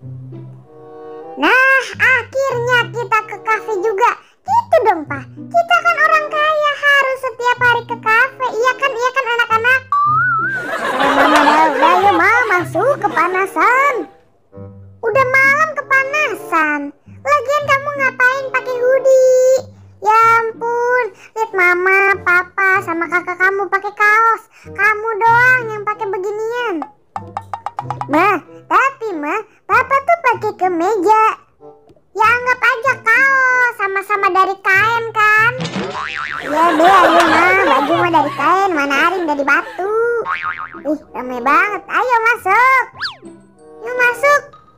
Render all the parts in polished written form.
Nah, akhirnya kita ke kafe juga. Gitu dong, Pak. Kita kan orang kaya, harus setiap hari ke kafe. Iya kan anak-anak? Mama udah yuk mau masuk, kepanasan. Udah malam kepanasan. Lagian kamu ngapain pakai hoodie? Ya ampun, lihat mama, papa, sama kakak kamu pakai kaos. Kamu doang yang pakai beginian. Tapi papa tuh pakai kemeja. Ya anggap aja kaos, sama-sama dari kain kan? Ya deh, ayo baju mah dari kain, mana aring dari batu. Ih, ramai banget. Ayo masuk. Yuk masuk.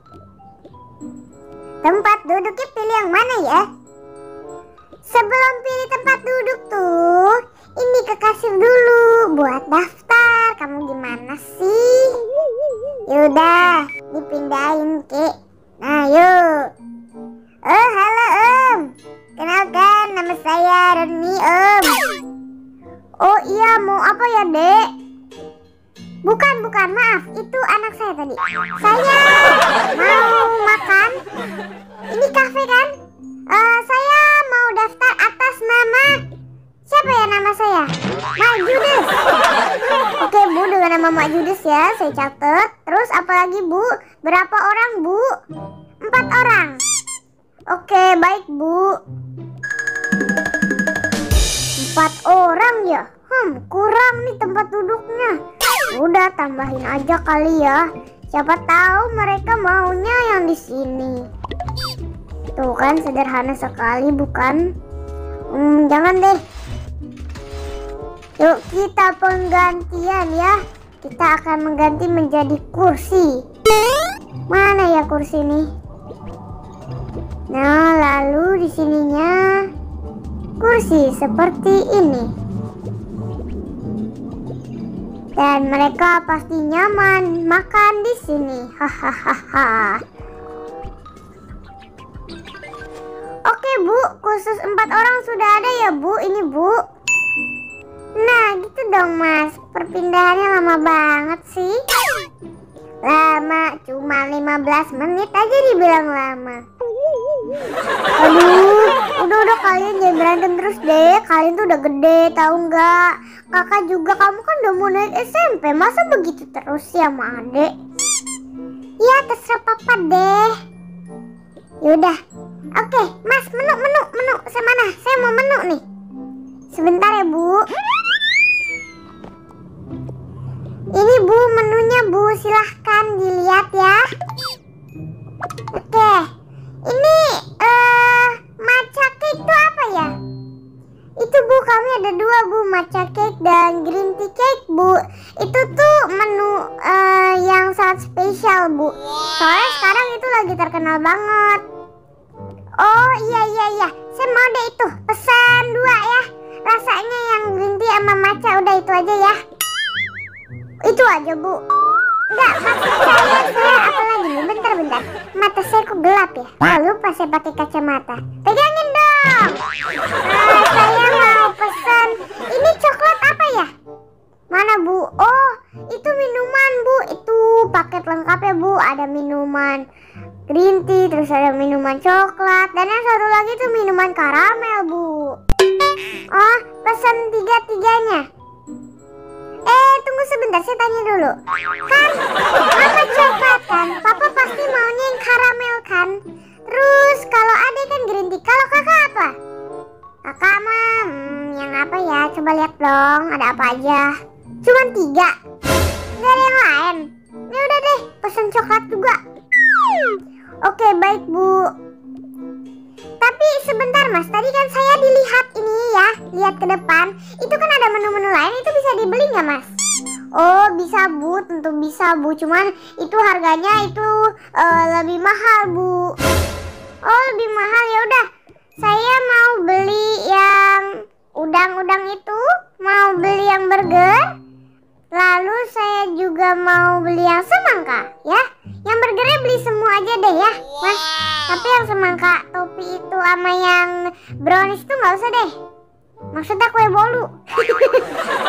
Tempat duduknya pilih yang mana ya? Sebelum pilih tempat duduk tuh, ini ke kasir dulu buat daftar. Kamu gimana sih? Yaudah, dipindahin Ki. Nah yuk. Oh halo Om. Kenalkan, nama saya Reni Om. Oh iya, mau apa ya Dek? Bukan, maaf, itu anak saya tadi. Saya mau makan. Ini kafe kan? Saya mau daftar atas nama. Siapa ya nama saya? Mak Judes. Oke Bu, dengan nama Mak Judes ya, saya catat. Terus apa lagi Bu? Berapa orang Bu? 4 orang. Oke, baik Bu. 4 orang ya? Kurang nih tempat duduknya. Udah tambahin aja kali ya. Siapa tahu mereka maunya yang di sini. Tuh kan sederhana sekali bukan? Jangan deh. Yuk kita penggantian ya. Kita akan mengganti menjadi kursi. Mana ya kursi nih? Nah, lalu di sininya kursi seperti ini. Dan mereka pasti nyaman makan di sini. Hahaha. Oke Bu, khusus 4 orang sudah ada ya Bu, ini Bu. Nah gitu dong Mas, perpindahannya lama banget sih. Lama, cuma 15 menit aja dibilang lama. Aduh, udah kalian jangan berantem terus deh. Kalian tuh udah gede, tahu nggak? Kakak juga, kamu kan udah mau naik SMP. Masa begitu terus ya sama adek? Ya terserah papa deh. Yaudah, oke Mas, menu. Semana? Saya mau menu nih. Sebentar ya Bu. Ini Bu menunya Bu, silahkan dilihat ya. Oke. Ini matcha cake itu apa ya? Itu Bu, kami ada 2 Bu, matcha cake dan green tea cake Bu. Itu tuh menu yang sangat spesial Bu. Soalnya sekarang itu lagi terkenal banget. Oh iya, saya mau deh itu, pesan 2 ya. Rasanya yang green tea sama matcha, udah itu aja ya. Itu aja Bu. Enggak, maksud saya apa lagi nih? Bentar. Mata saya kok gelap ya? Lupa saya pakai kacamata. Pegangin dong. Saya mau pesan. Ini coklat apa ya? Mana Bu? Oh, itu minuman Bu. Itu paket lengkap ya Bu. Ada minuman green tea, terus ada minuman coklat, dan yang satu lagi itu minuman karamel Bu. Oh, pesan 3-tiganya. Tunggu sebentar, saya tanya dulu. Kan Mama coklat kan, Papa pasti maunya yang karamel kan. Terus kalau adek kan green tea, kalau kakak apa? Kakak mah yang apa ya? Coba lihat dong, ada apa aja. Cuman 3, nggak ada yang lain. Ya udah deh, pesan coklat juga. Oke baik Bu. Tapi sebentar Mas, tadi kan saya dilihat ini ya, lihat ke depan. Itu kan ada menu-menu lain, itu bisa dibeli nggak Mas? Oh bisa Bu, tentu bisa Bu. Cuman itu harganya itu lebih mahal Bu. Oh lebih mahal, ya udah. Saya mau beli yang udang-udang itu, mau beli yang burger. Lalu saya juga mau beli yang semangka ya. Yang burgernya beli semua aja deh ya Mas. Tapi yang semangka topi itu sama yang brownies itu nggak usah deh. Maksudnya kue bolu.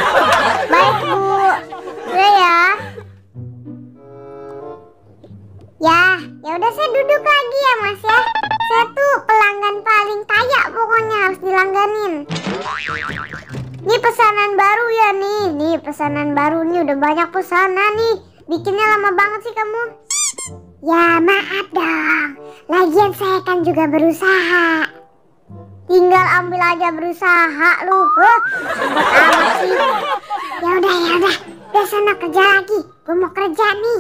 Baik Bu. Udah ya. Ya udah saya duduk lagi ya Mas ya. Saya tuh pelanggan paling kaya, pokoknya harus dilangganin. Ini pesanan baru ya nih. Nih pesanan baru nih, udah banyak pesanan nih. Bikinnya lama banget sih kamu. Ya maaf dong. Lagian saya kan juga berusaha. Tinggal ambil aja berusaha lu. Amat sih. Ya udah. Udah sana kerja lagi. Gue mau kerja nih.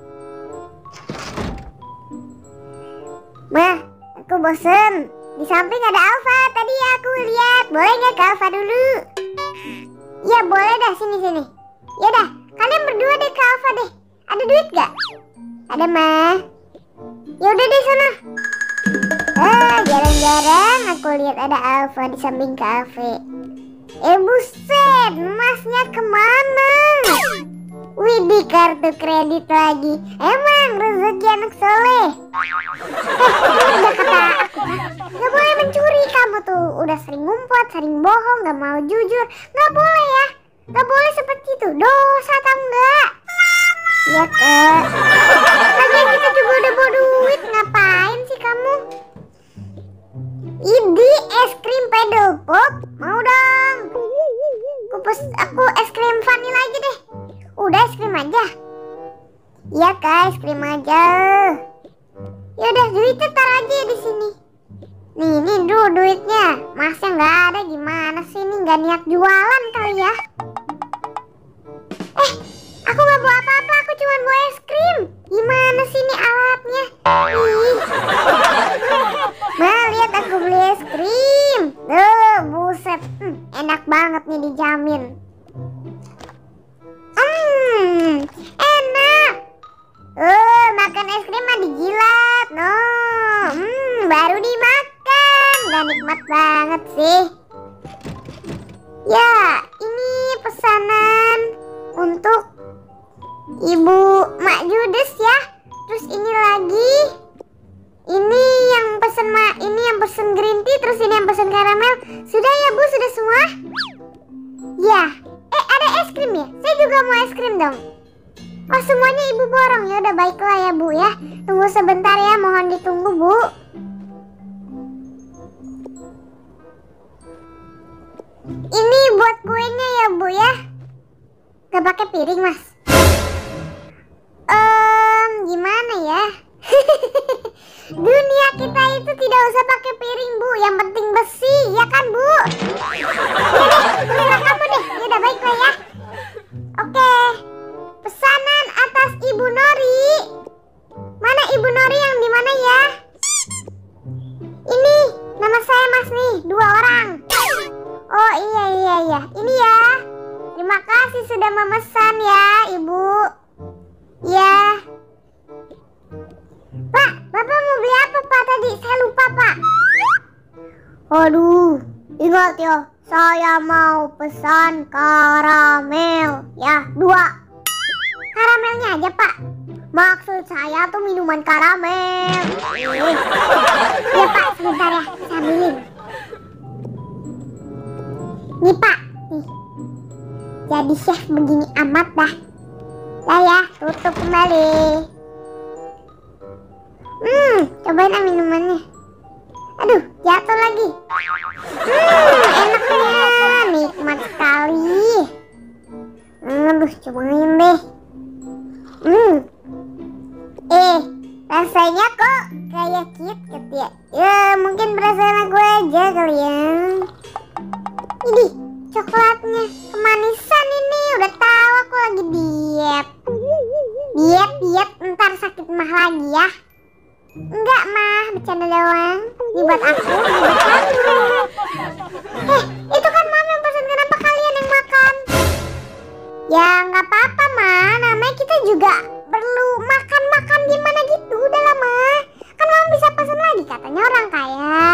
Mah, aku bosen. Di samping ada Alfa. Tadi aku lihat. Boleh nggak ke Alfa dulu? Ya boleh dah, sini. Ya udah, kalian berdua deh ke Alfa deh. Ada duit gak? Ada mah. Ya udah deh sana. Jarang-jarang aku lihat ada Alfa di samping kafe. Buset, masnya kemana? Widih, kartu kredit lagi. Emang rezeki anak soleh. Udah kata aku kan, gak boleh mencuri. Kamu tuh udah sering ngumpet, sering bohong, gak mau jujur. Gak boleh ya. Gak boleh seperti itu. Dosa tau gak? Ya Kak. Lagian kita juga udah bawa duit. Ngapain sih kamu? Ini es krim pedal pop. Mau dong. Aku es krim vanilla aja deh. Udah es krim aja. Iya Kak, es krim aja. Ya udah, duitnya taruh aja di sini. Nih dulu duitnya. Masnya nggak ada, gimana sih? Ini nggak niat jualan kali ya? Aku nggak bawa apa-apa, aku cuma bawa es krim. Gimana sih ini alatnya? Nah, lihat aku beli es krim. Buset, enak banget nih, dijamin. Enak. Makan es krim mah dijilat. Baru dimakan. Gak nikmat banget sih. Ya, ini pesanan untuk Ibu Mak Judes ya. Terus ini lagi. Ini yang pesen green tea, terus ini yang pesen karamel. Sudah ya Bu, sudah semua? Ya. Ada es krim ya? Saya juga mau es krim dong. Oh, semuanya Ibu borong. Ya udah, baiklah ya Bu ya. Tunggu sebentar ya, mohon ditunggu Bu. Ini buat kuenya ya Bu ya. Gak pakai piring Mas. Gimana ya? Dunia kita itu tidak usah pakai piring Bu, yang penting besi, ya kan Bu? Udah kamu deh, yaudah baiklah ya. Oke, pesanan atas Ibu Nori. Mana Ibu Nori, yang di mana ya? Ini nama saya Mas nih, 2 orang. Oh iya, ini ya. Terima kasih sudah memesan ya Ibu. Ya. Pak, Bapak mau beli apa Pak tadi? Saya lupa Pak. Aduh, ingat ya, saya mau pesan karamel ya, 2. Karamelnya aja Pak. Maksud saya tuh minuman karamel. Ya Pak, sebentar ya, saya ambilin. Nih Pak, nih. Jadi chef begini amat dah. Ya, tutup kembali. Cobain minumannya. Aduh, jatuh lagi. Enaknya, nikmat sekali. Aduh, cobain deh. Rasanya kok kayak KitKat ya? Ya, mungkin perasaan aku aja kali ya. Ini coklatnya kemanisan ini. Udah tahu aku lagi diet. Diet, ntar sakit mah lagi ya. Enggak mah, bercanda doang. Ini buat aku, ini buat kamu. Itu kan Mama yang pesan, kenapa kalian yang makan? Ya nggak apa-apa mah, namanya kita juga perlu makan-makan gimana gitu. Udah lama, kan Mama bisa pesan lagi, katanya orang kaya.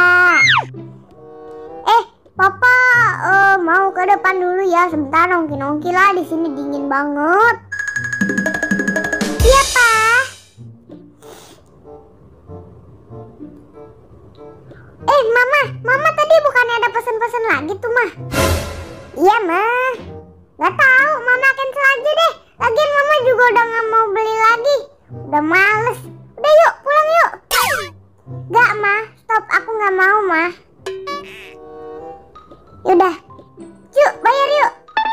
Papa mau ke depan dulu ya, sebentar nongki-nongki lah, di sini dingin banget. Iya Pak. Mama tadi bukannya ada pesan-pesan lagi tuh mah? Iya mah. Gak tahu, Mama cancel aja deh. Lagian Mama juga udah gak mau beli lagi. Udah males. mah. Yaudah, yuk bayar yuk.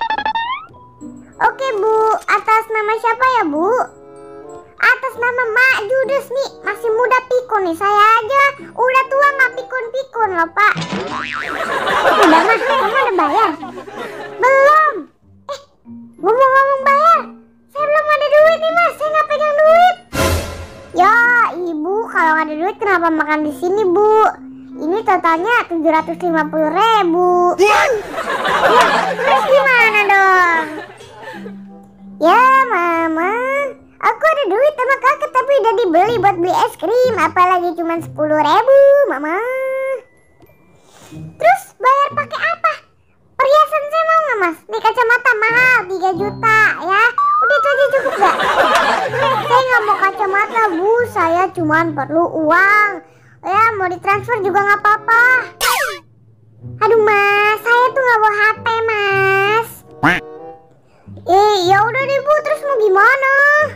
Oke Bu, atas nama siapa ya Bu? Atas nama Mak Judes nih, masih muda pikun nih. Saya aja udah tua nggak pikun-pikun loh Pak. Udah Mas, kamu udah bayar? Belum. Ngomong-ngomong bayar, saya belum ada duit nih Mas, saya nggak pegang duit. Ya Ibu, kalau nggak ada duit kenapa makan di sini Bu? Ini totalnya 750.000. Ya, terus gimana dong? Ya Mama, aku ada duit sama kakak tapi udah dibeli buat beli es krim. Apalagi cuma 10.000 Mama. Terus bayar pakai apa? Perhiasan saya mau nggak Mas? Nih kacamata mahal 3 juta ya. Udah itu aja cukup gak? Saya nggak mau kacamata Bu, saya cuma perlu uang. Ya mau ditransfer juga nggak apa-apa. Aduh Mas, saya tuh nggak bawa HP Mas. Ya udah deh Bu, terus mau gimana?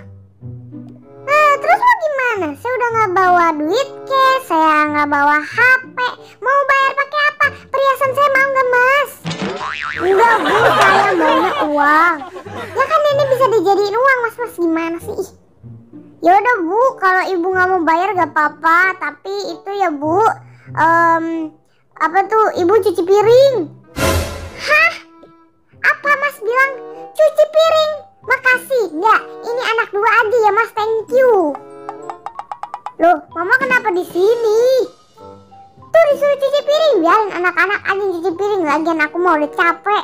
Terus mau gimana? Saya udah nggak bawa duit cash, saya nggak bawa HP. Mau bayar pakai apa? Perhiasan saya mau nggak Mas? Enggak Bu, saya maunya uang. Ya kan ini bisa dijadiin uang Mas, gimana sih? Ya udah Bu, kalau Ibu nggak mau bayar gak apa-apa, tapi itu ya Bu, apa tuh Ibu cuci piring? Hah? Apa Mas bilang cuci piring? Makasih, enggak. Ini anak 2 aja ya Mas, thank you. Loh, Mama kenapa di sini? Tuh disuruh cuci piring, biarin anak-anak aja cuci piring. Lagian aku mau udah capek.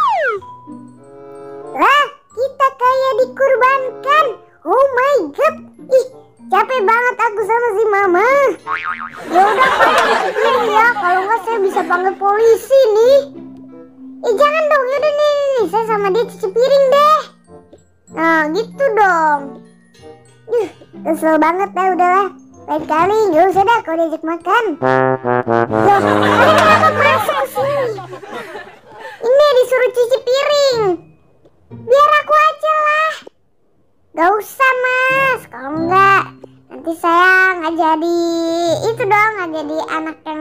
Lah, kita kayak dikurbankan. Oh my god, ih capek banget aku sama si Mama. Ya udah kalian cuci piring ya, kalau nggak saya bisa panggil polisi nih. Jangan dong, yaudah nih, saya sama dia cuci piring deh. Nah gitu dong. Kesel banget dah, udahlah. Lain kali gak usah dah kalau diajak makan. Loh, kalian kenapa masuk ke sini? Ini disuruh cuci piring. Biar aku aja lah. Gak usah Mas, kalau enggak nanti saya nggak jadi itu dong, nggak jadi anak yang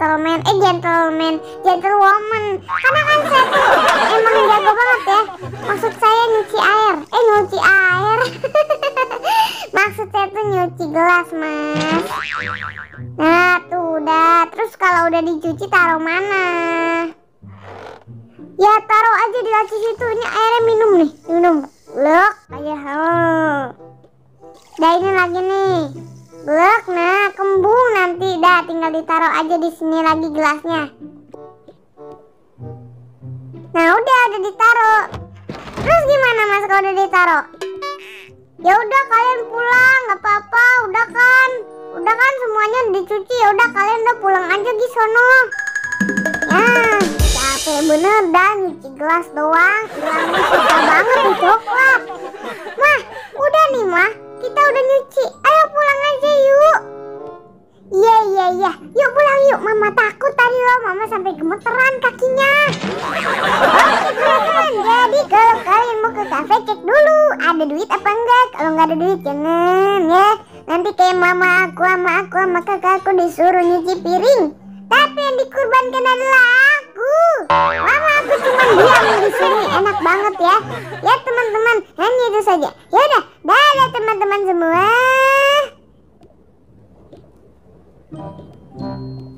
gentlewoman. Karena kan saya tuh emang jago banget ya. Maksud saya nyuci air, maksud saya tuh nyuci gelas Mas. Nah tuh udah, terus kalau udah dicuci taruh mana? Ya taruh aja di laci situ. Ini airnya minum nih, minum. Blok aja. Dah ini lagi nih. Blok, nah kembung nanti. Dah tinggal ditaruh aja di sini lagi gelasnya. Nah udah ditaruh. Terus gimana Mas kalau udah ditaruh? Ya udah kalian pulang, nggak apa-apa. Udah kan semuanya dicuci. Ya udah kalian udah pulang aja di sono. Ya capek bener dah nyuci gelas doang. Hilangnya susah banget nih coklat. Mah udah nih Mah, kita udah nyuci. Ayo pulang aja yuk. Iya. Yuk pulang yuk. Mama takut tadi loh. Mama sampai gemeteran kakinya. Oke teman-teman. Jadi kalau kalian mau ke kafe cek dulu ada duit apa enggak. Kalau nggak ada duit jangan ya. Nanti kayak mama aku sama kakak aku disuruh nyuci piring. Tapi yang dikurbankan adalah aku. Mama aku cuma diam di sini. Enak banget ya. Ya teman-teman, hanya itu saja. Ya udah, dadah teman-teman semua.